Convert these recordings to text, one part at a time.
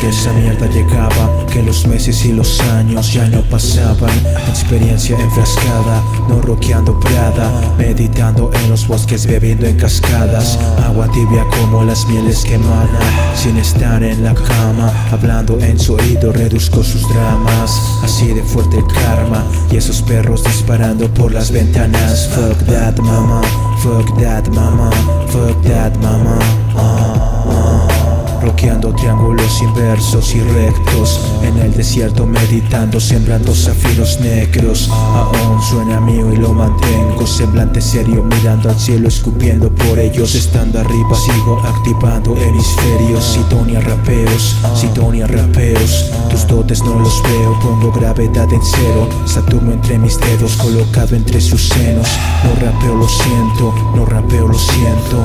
que esa mierda llegaba, que los meses y los años ya no pasaban. Experiencia enfrascada, no rockeando Prada, meditando en los bosques, bebiendo en cascadas. Agua tibia como las mieles que emana, sin estar en la cama, hablando en su oído, reduzco sus dramas. Así de fuerte el karma, y esos perros disparando por las ventanas. Fuck that mama, fuck that mama, fuck that mama. Rockeando triángulos inversos y rectos, en el desierto meditando, sembrando zafiros negros. Aún suena mío y lo mantengo, semblante serio, mirando al cielo, escupiendo por ellos. Estando arriba sigo activando hemisferios. Sintonía rapeos, tus dotes no los veo. Pongo gravedad en cero, Saturno entre mis dedos, colocado entre sus senos. No rapeo, lo siento, no rapeo, lo siento.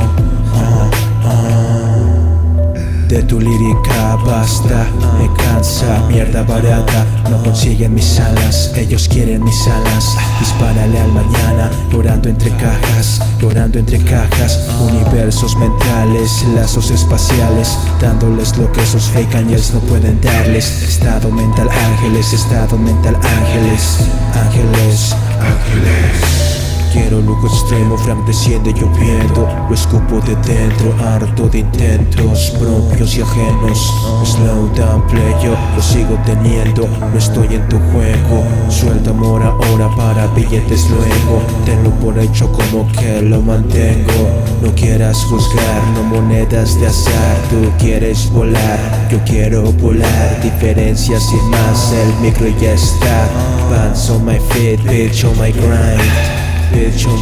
De tu lírica basta, me cansa, mierda barata. No consiguen mis alas, ellos quieren mis alas. Dispárale al mañana, llorando entre cajas, universos mentales, lazos espaciales, dándoles lo que esos fake angels no pueden darles. Estado mental ángeles, estado mental ángeles, ángeles. Quiero lujo extremo, Frank desciende lloviendo. Lo escupo de dentro, harto de intentos propios y ajenos. Slow down play, yo lo sigo teniendo. No estoy en tu juego, suelta amor ahora para billetes luego. Tenlo por hecho como que lo mantengo. No quieras juzgar, no monedas de azar. Tú quieres volar, yo quiero volar. Diferencias sin más, el micro ya está. Pants on my feet, bitch on my grind. Bitch on